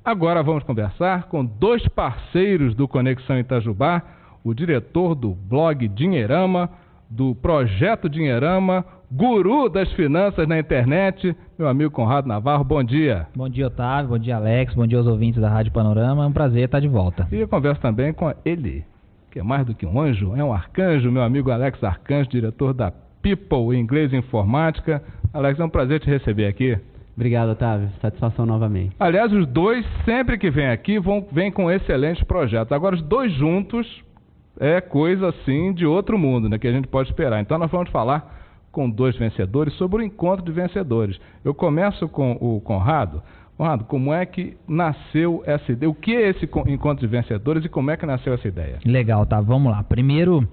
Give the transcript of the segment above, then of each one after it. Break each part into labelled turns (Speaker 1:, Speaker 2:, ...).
Speaker 1: Agora vamos conversar com dois parceiros do Conexão Itajubá, o diretor do blog Dinheirama, do Projeto Dinheirama, guru das finanças na internet, meu amigo Conrado Navarro. Bom dia.
Speaker 2: Bom dia, Otávio. Bom dia, Alex. Bom dia aos ouvintes da Rádio Panorama. É um prazer estar de volta.
Speaker 1: E eu converso também com ele, que é mais do que um anjo, é um arcanjo, meu amigo Alex Arcanjo, diretor da People Inglês Informática. Alex, é um prazer te receber aqui.
Speaker 3: Obrigado, Otávio. Satisfação novamente.
Speaker 1: Aliás, os dois, sempre que vêm aqui, vêm com excelentes projetos. Agora, os dois juntos é coisa, assim, de outro mundo, né, que a gente pode esperar. Então, nós vamos falar com dois vencedores sobre o encontro de vencedores. Eu começo com o Conrado. Conrado, como é que nasceu essa ideia? O que é esse encontro de vencedores e como é que nasceu essa ideia?
Speaker 2: Legal, tá? Vamos lá. Primeiro,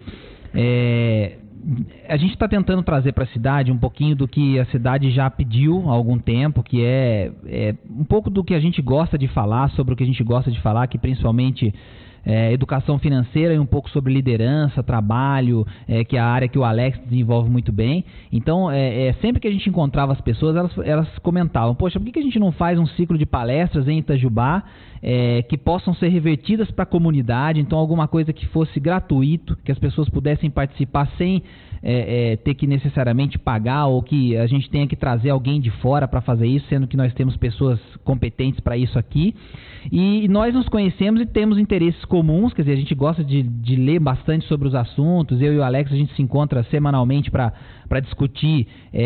Speaker 2: a gente está tentando trazer para a cidade um pouquinho do que a cidade já pediu há algum tempo, que é um pouco do que a gente gosta de falar, sobre o que a gente gosta de falar, que principalmente educação financeira e um pouco sobre liderança, trabalho, que é a área que o Alex desenvolve muito bem. Então, sempre que a gente encontrava as pessoas, elas comentavam, poxa, por que a gente não faz um ciclo de palestras em Itajubá que possam ser revertidas para a comunidade, então alguma coisa que fosse gratuito, que as pessoas pudessem participar sem ter que necessariamente pagar, ou que a gente tenha que trazer alguém de fora para fazer isso, sendo que nós temos pessoas competentes para isso aqui. E nós nos conhecemos e temos interesses comuns, quer dizer, a gente gosta de ler bastante sobre os assuntos. Eu e o Alex, a gente se encontra semanalmente para discutir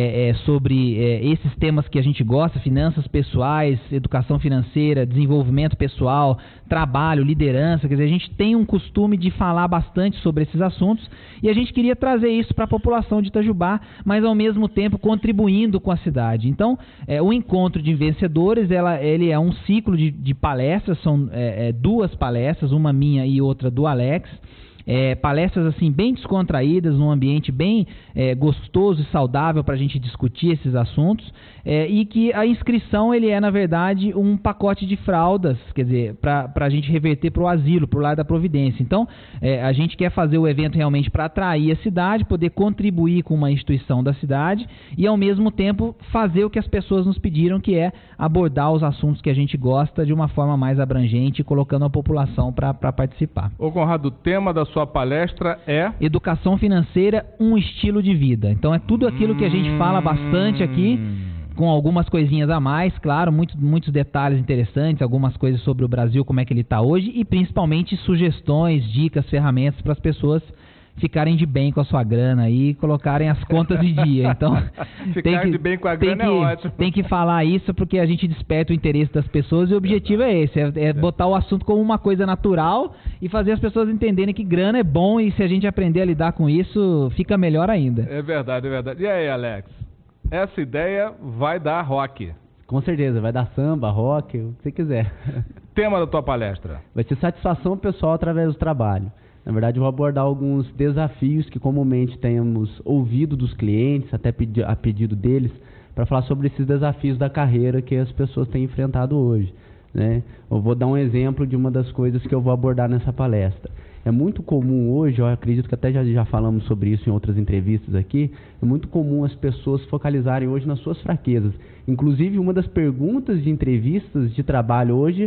Speaker 2: sobre esses temas que a gente gosta: finanças pessoais, educação financeira, desenvolvimento pessoal, trabalho, liderança. Quer dizer, a gente tem um costume de falar bastante sobre esses assuntos e a gente queria trazer isso para a população de Itajubá, mas ao mesmo tempo contribuindo com a cidade. Então, o encontro de vencedores, ele é um ciclo de palestras, são duas palestras, uma minha e outra do Alex. Palestras assim bem descontraídas, num ambiente bem gostoso e saudável para a gente discutir esses assuntos, e que a inscrição ele é na verdade um pacote de fraldas, quer dizer, para a gente reverter para o asilo, para o Lar da Providência. Então a gente quer fazer o evento realmente para atrair a cidade, poder contribuir com uma instituição da cidade e ao mesmo tempo fazer o que as pessoas nos pediram, que é abordar os assuntos que a gente gosta de uma forma mais abrangente, colocando a população para participar.
Speaker 1: Ô Conrado, o tema da sua palestra é
Speaker 2: Educação Financeira, um estilo de vida. Então é tudo aquilo que a gente fala bastante aqui, com algumas coisinhas a mais, claro, muitos detalhes interessantes, algumas coisas sobre o Brasil, como é que ele está hoje, e principalmente sugestões, dicas, ferramentas para as pessoas ficarem de bem com a sua grana e colocarem as contas de dia. Então,
Speaker 1: ficar de bem com a grana é ótimo.
Speaker 2: Tem que falar isso porque a gente desperta o interesse das pessoas e o objetivo é esse, é botar o assunto como uma coisa natural e fazer as pessoas entenderem que grana é bom e se a gente aprender a lidar com isso, fica melhor ainda.
Speaker 1: É verdade, é verdade. E aí, Alex? Essa ideia vai dar rock.
Speaker 3: Com certeza, vai dar samba, rock, o que você quiser.
Speaker 1: Tema da tua palestra?
Speaker 3: Vai ser satisfação pessoal através do trabalho. Na verdade, eu vou abordar alguns desafios que comumente temos ouvido dos clientes, até a pedido deles, para falar sobre esses desafios da carreira que as pessoas têm enfrentado hoje, né? Eu vou dar um exemplo de uma das coisas que eu vou abordar nessa palestra. É muito comum hoje, eu acredito que até já falamos sobre isso em outras entrevistas aqui, é muito comum as pessoas focalizarem hoje nas suas fraquezas. Inclusive, uma das perguntas de entrevistas de trabalho hoje,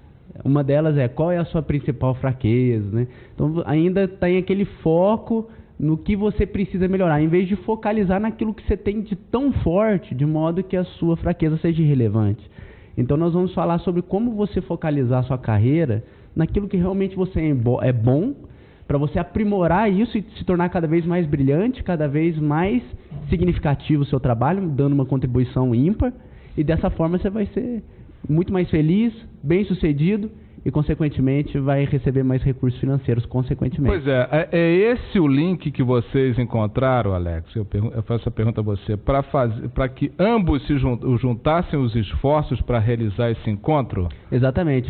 Speaker 3: uma delas é: qual é a sua principal fraqueza, né? Então ainda tem aquele foco no que você precisa melhorar, em vez de focalizar naquilo que você tem de tão forte, de modo que a sua fraqueza seja irrelevante. Então nós vamos falar sobre como você focalizar a sua carreira naquilo que realmente você é bom, para você aprimorar isso e se tornar cada vez mais brilhante, cada vez mais significativo o seu trabalho, dando uma contribuição ímpar, e dessa forma você vai ser muito mais feliz, bem-sucedido e, consequentemente, vai receber mais recursos financeiros, consequentemente.
Speaker 1: Pois é esse o link que vocês encontraram, Alex? Eu faço a pergunta a você, para que ambos se juntassem os esforços para realizar esse encontro?
Speaker 3: Exatamente.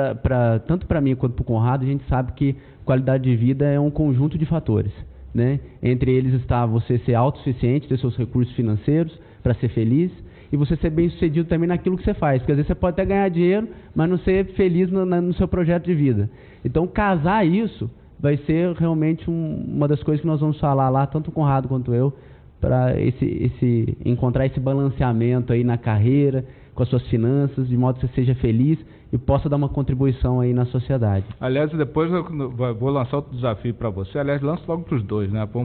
Speaker 3: Tanto para mim quanto para o Conrado, a gente sabe que qualidade de vida é um conjunto de fatores, né? Entre eles está você ser autossuficiente, ter seus recursos financeiros para ser feliz, e você ser bem sucedido também naquilo que você faz. Porque às vezes você pode até ganhar dinheiro, mas não ser feliz no seu projeto de vida. Então, casar isso vai ser realmente uma das coisas que nós vamos falar lá, tanto o Conrado quanto eu, para encontrar esse balanceamento aí na carreira, com as suas finanças, de modo que você seja feliz e possa dar uma contribuição aí na sociedade.
Speaker 1: Aliás, depois eu vou lançar outro desafio para você. Aliás, lanço logo para os dois, né? Vamos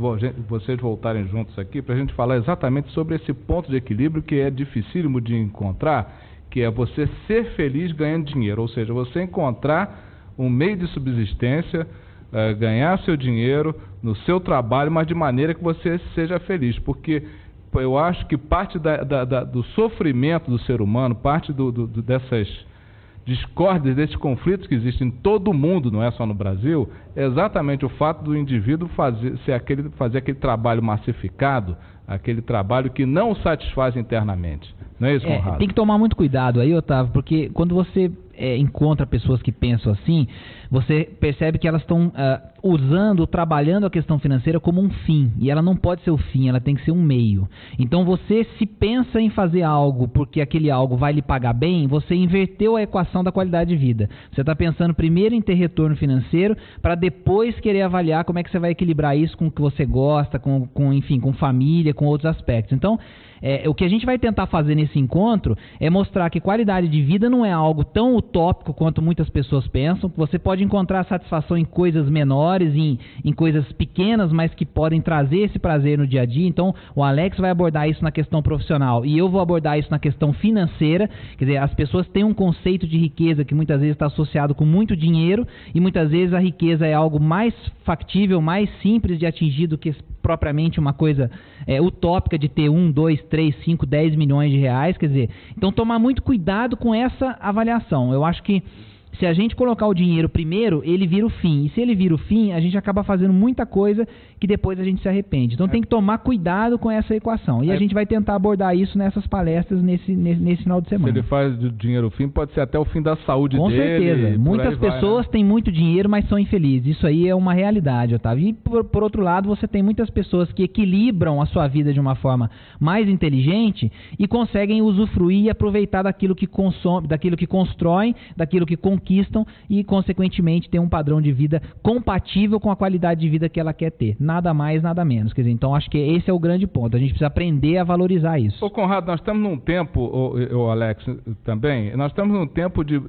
Speaker 1: vocês voltarem juntos aqui para a gente falar exatamente sobre esse ponto de equilíbrio que é dificílimo de encontrar, que é você ser feliz ganhando dinheiro, ou seja, você encontrar um meio de subsistência, ganhar seu dinheiro no seu trabalho, mas de maneira que você seja feliz, porque eu acho que parte do sofrimento do ser humano, parte dessas discórdias, desses conflitos que existem em todo o mundo, não é só no Brasil, é exatamente o fato do indivíduo fazer aquele trabalho massificado, aquele trabalho que não o satisfaz internamente. Não é isso, Conrado?
Speaker 2: Tem que tomar muito cuidado aí, Otávio, porque quando você encontra pessoas que pensam assim, você percebe que elas estão trabalhando a questão financeira como um fim, e ela não pode ser o fim, ela tem que ser um meio. Então você, se pensa em fazer algo porque aquele algo vai lhe pagar bem, você inverteu a equação da qualidade de vida. Você está pensando primeiro em ter retorno financeiro, para depois querer avaliar como é que você vai equilibrar isso com o que você gosta, enfim, com família, com outros aspectos. Então, o que a gente vai tentar fazer nesse encontro é mostrar que qualidade de vida não é algo tão utópico quanto muitas pessoas pensam. Você pode encontrar satisfação em coisas menores, em coisas pequenas, mas que podem trazer esse prazer no dia a dia. Então, o Alex vai abordar isso na questão profissional e eu vou abordar isso na questão financeira. Quer dizer, as pessoas têm um conceito de riqueza que muitas vezes está associado com muito dinheiro, e muitas vezes a riqueza é algo mais factível, mais simples de atingir do que propriamente uma coisa utópica de ter 1, 2, 3, 5, 10 milhões de reais. Quer dizer, então tomar muito cuidado com essa avaliação. Eu acho que se a gente colocar o dinheiro primeiro, ele vira o fim. E se ele vira o fim, a gente acaba fazendo muita coisa que depois a gente se arrepende. Então tem que tomar cuidado com essa equação. E a gente vai tentar abordar isso nessas palestras nesse final de semana.
Speaker 1: Se ele faz do dinheiro o fim, pode ser até o fim da saúde dele.
Speaker 2: Com certeza. Muitas pessoas têm muito dinheiro, mas são infelizes. Isso aí é uma realidade, Otávio. E por outro lado, você tem muitas pessoas que equilibram a sua vida de uma forma mais inteligente e conseguem usufruir e aproveitar daquilo que consomem, daquilo que constroem, daquilo que conquistam e, consequentemente, ter um padrão de vida compatível com a qualidade de vida que ela quer ter. Nada mais, nada menos. Quer dizer, então acho que esse é o grande ponto. A gente precisa aprender a valorizar isso.
Speaker 1: Ô Conrado, nós estamos num tempo, o Alex também, nós estamos num tempo de,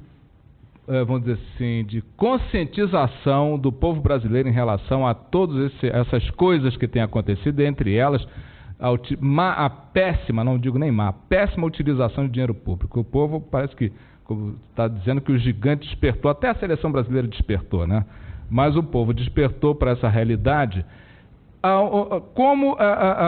Speaker 1: vamos dizer assim, de conscientização do povo brasileiro em relação a todas essas coisas que têm acontecido, entre elas a péssima, não digo nem má, a péssima utilização de dinheiro público. O povo parece que está dizendo que o gigante despertou, até a seleção brasileira despertou, né? Mas o povo despertou para essa realidade. Como,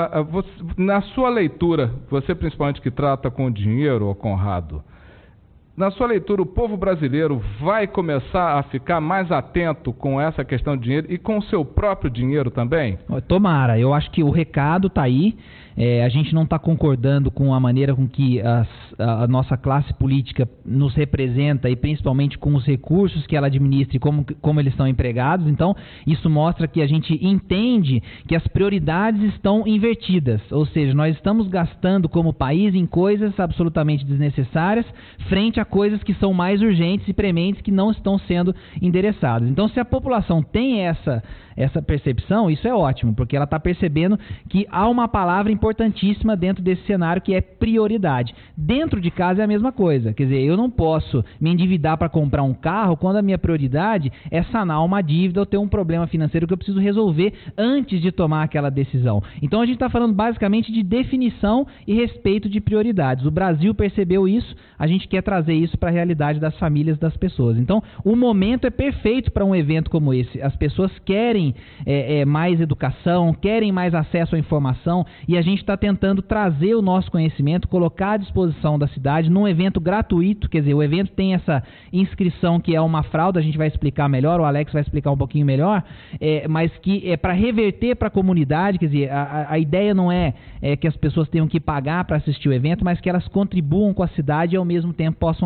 Speaker 1: na sua leitura, você principalmente que trata com dinheiro, Conrado, na sua leitura, o povo brasileiro vai começar a ficar mais atento com essa questão de dinheiro e com o seu próprio dinheiro também?
Speaker 2: Tomara, eu acho que o recado está aí. A gente não está concordando com a maneira com que a nossa classe política nos representa e principalmente com os recursos que ela administra e como eles estão empregados. Então, isso mostra que a gente entende que as prioridades estão invertidas. Ou seja, nós estamos gastando como país em coisas absolutamente desnecessárias frente a coisas que são mais urgentes e prementes que não estão sendo endereçadas. Então, se a população tem essa percepção, isso é ótimo, porque ela está percebendo que há uma palavra importantíssima dentro desse cenário que é prioridade. Dentro de casa é a mesma coisa, quer dizer, eu não posso me endividar para comprar um carro quando a minha prioridade é sanar uma dívida ou ter um problema financeiro que eu preciso resolver antes de tomar aquela decisão. Então a gente está falando basicamente de definição e respeito de prioridades. O Brasil percebeu isso, a gente quer trazer isso para a realidade das famílias, das pessoas. Então o momento é perfeito para um evento como esse. As pessoas querem mais educação, querem mais acesso à informação, e a gente está tentando trazer o nosso conhecimento, colocar à disposição da cidade num evento gratuito. Quer dizer, o evento tem essa inscrição que é uma fraude, a gente vai explicar melhor, o Alex vai explicar um pouquinho melhor, mas que é para reverter para a comunidade. Quer dizer, a ideia não é que as pessoas tenham que pagar para assistir o evento, mas que elas contribuam com a cidade e ao mesmo tempo possam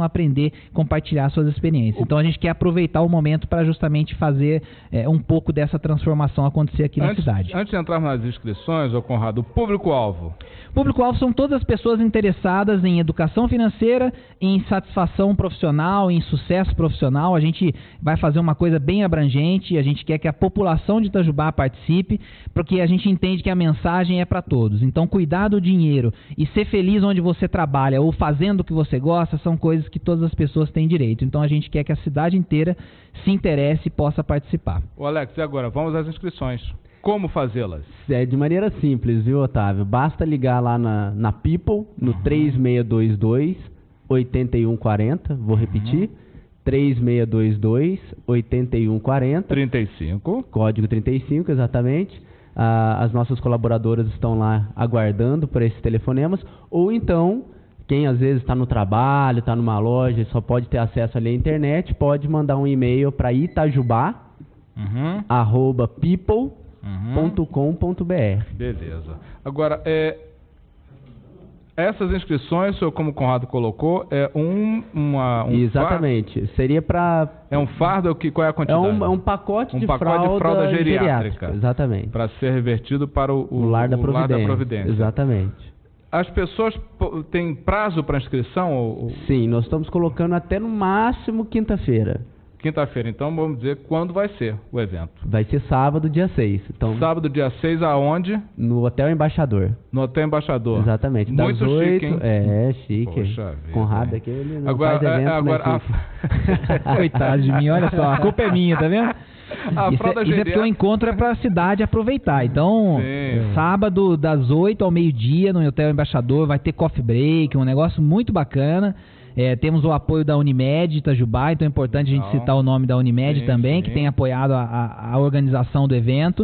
Speaker 2: possam aprender, compartilhar suas experiências. Então a gente quer aproveitar o momento para justamente fazer um pouco dessa transformação acontecer aqui na cidade.
Speaker 1: Antes de entrarmos nas inscrições, Conrado, o público-alvo?
Speaker 2: O público-alvo são todas as pessoas interessadas em educação financeira, em satisfação profissional, em sucesso profissional. A gente vai fazer uma coisa bem abrangente, a gente quer que a população de Itajubá participe, porque a gente entende que a mensagem é para todos. Então, cuidar do dinheiro e ser feliz onde você trabalha ou fazendo o que você gosta são coisas que todas as pessoas têm direito. Então, a gente quer que a cidade inteira se interesse e possa participar.
Speaker 1: Ô Alex, e agora? Vamos às inscrições. Como fazê-las?
Speaker 3: De maneira simples, viu, Otávio? Basta ligar lá na People, no 3622-8140. Vou repetir. 3622-8140.
Speaker 1: 35.
Speaker 3: Código 35, exatamente. As nossas colaboradoras estão lá aguardando por esses telefonemas. Ou então, quem às vezes está no trabalho, está numa loja e só pode ter acesso ali à internet, pode mandar um e-mail para itajubá@people.com.br.
Speaker 1: Beleza. Agora, essas inscrições, como o Conrado colocou, é um
Speaker 3: exatamente.
Speaker 1: Fardo?
Speaker 3: Seria para...
Speaker 1: É um fardo? Qual é a quantidade?
Speaker 3: É um pacote de fralda geriátrica. Exatamente.
Speaker 1: Para ser revertido para o
Speaker 3: Lar da Providência. Exatamente.
Speaker 1: As pessoas têm prazo para inscrição?
Speaker 3: Sim, nós estamos colocando até no máximo quinta-feira.
Speaker 1: Quinta-feira, então vamos dizer quando vai ser o evento.
Speaker 3: Vai ser sábado, dia 6. Então,
Speaker 1: sábado, dia 6, aonde?
Speaker 3: No Hotel Embaixador.
Speaker 1: No Hotel Embaixador.
Speaker 3: Exatamente.
Speaker 1: Muito
Speaker 3: das 8,
Speaker 1: chique, hein?
Speaker 3: Chique.
Speaker 1: Poxa vida.
Speaker 3: Conrado aqui, ele não
Speaker 1: agora,
Speaker 3: faz evento,
Speaker 2: Coitado de mim, olha só, a culpa é minha, tá vendo? Isso é porque o encontro é para a cidade aproveitar. Então, sábado, das 8 ao meio-dia, no Hotel Embaixador, vai ter coffee break, um negócio muito bacana. Temos o apoio da Unimed Itajubá, então é importante a gente citar o nome da Unimed também, que tem apoiado a organização do evento.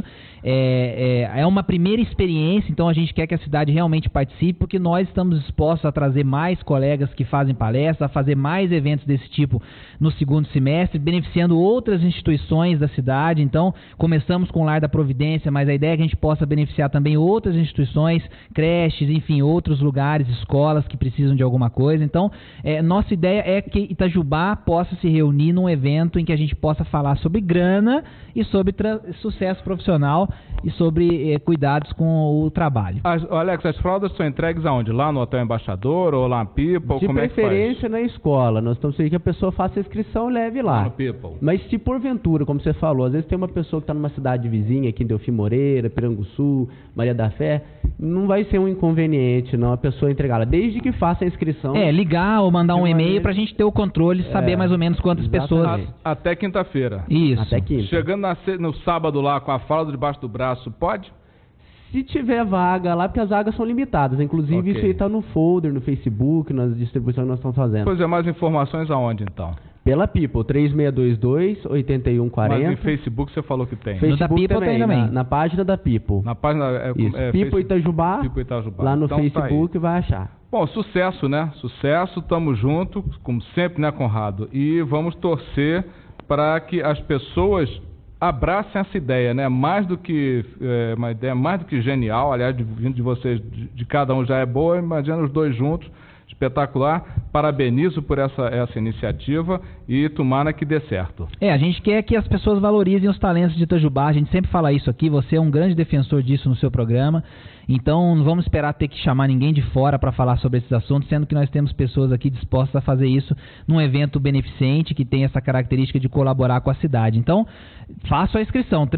Speaker 2: É uma primeira experiência, então a gente quer que a cidade realmente participe, porque nós estamos dispostos a trazer mais colegas que fazem palestras, a fazer mais eventos desse tipo no segundo semestre, beneficiando outras instituições da cidade. Então, começamos com o Lar da Providência, mas a ideia é que a gente possa beneficiar também outras instituições, creches, enfim, outros lugares, escolas que precisam de alguma coisa. Então, nossa ideia é que Itajubá possa se reunir num evento em que a gente possa falar sobre grana e sobre sucesso profissional e sobre cuidados com o trabalho.
Speaker 1: Alex, as fraldas são entregues aonde? Lá no Hotel Embaixador ou lá no People?
Speaker 3: De preferência na escola. Nós estamos querendo que a pessoa faça a inscrição e leve lá.
Speaker 1: No People.
Speaker 3: Mas se porventura, como você falou, às vezes tem uma pessoa que está numa cidade vizinha, aqui em Delfim Moreira, Piranguçu, Maria da Fé, não vai ser um inconveniente não a pessoa entregá-la, desde que faça a inscrição.
Speaker 2: Ligar ou mandar um e-mail para a gente ter o controle, saber mais ou menos quantas pessoas.
Speaker 1: Até quinta-feira.
Speaker 2: Isso.
Speaker 3: Até quinta.
Speaker 1: Chegando no sábado lá com a fralda debaixo do braço, pode?
Speaker 3: Se tiver vaga lá, porque as vagas são limitadas. Inclusive, isso aí está no folder, no Facebook, nas distribuições que nós estamos fazendo.
Speaker 1: Pois é, mais informações aonde então?
Speaker 3: Pela People, 3622-8140.
Speaker 1: Mas em Facebook você falou que tem.
Speaker 3: Facebook
Speaker 2: da People
Speaker 3: também,
Speaker 2: tem também.
Speaker 3: Na página da People.
Speaker 1: Na página...
Speaker 3: People Itajubá, lá no
Speaker 1: então,
Speaker 3: Facebook vai achar.
Speaker 1: Bom, sucesso, né? Sucesso, tamo junto, como sempre, né, Conrado? E vamos torcer para que as pessoas abracem essa ideia, né? Mais do que uma ideia mais do que genial, aliás, vindo de vocês, de cada um já é boa, imagina os dois juntos, espetacular. Parabenizo por essa iniciativa e tomara que dê certo.
Speaker 2: A gente quer que as pessoas valorizem os talentos de Itajubá, a gente sempre fala isso aqui, você é um grande defensor disso no seu programa. Então, não vamos esperar ter que chamar ninguém de fora para falar sobre esses assuntos, sendo que nós temos pessoas aqui dispostas a fazer isso num evento beneficente que tem essa característica de colaborar com a cidade. Então, façam a inscrição,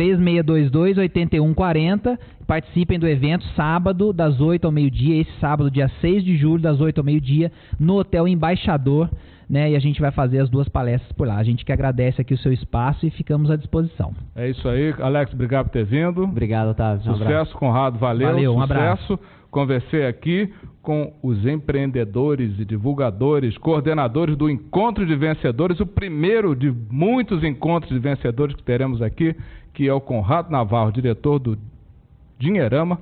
Speaker 2: 3622-8140, participem do evento sábado, das 8 ao meio-dia, esse sábado, dia 6 de julho, das 8 ao meio-dia, no Hotel Embaixador, né? E a gente vai fazer as duas palestras por lá. A gente que agradece aqui o seu espaço e ficamos à disposição.
Speaker 1: É isso aí. Alex, obrigado por ter vindo.
Speaker 3: Obrigado, Otávio.
Speaker 1: Sucesso, Conrado. Valeu,
Speaker 2: um
Speaker 1: sucesso.
Speaker 2: Abraço.
Speaker 1: Conversei aqui com os empreendedores e divulgadores, coordenadores do Encontro de Vencedores, o primeiro de muitos encontros de vencedores que teremos aqui, que é o Conrado Navarro, diretor do Dinheirama,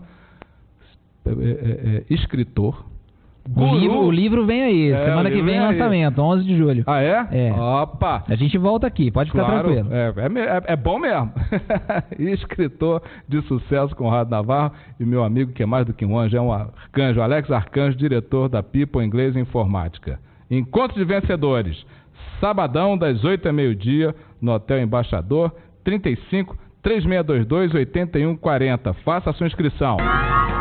Speaker 1: escritor.
Speaker 2: O livro vem aí, semana que vem lançamento, 11 de julho.
Speaker 1: Ah, é?
Speaker 2: É.
Speaker 1: Opa!
Speaker 2: A gente volta aqui, pode ficar tranquilo.
Speaker 1: É bom mesmo. Escritor de sucesso, Conrado Navarro, e meu amigo que é mais do que um anjo, é um arcanjo, Alex Arcanjo, diretor da People Inglês e Informática. Encontro de Vencedores, sabadão das 8 ao meio-dia, no Hotel Embaixador, 35 3622 8140. Faça a sua inscrição.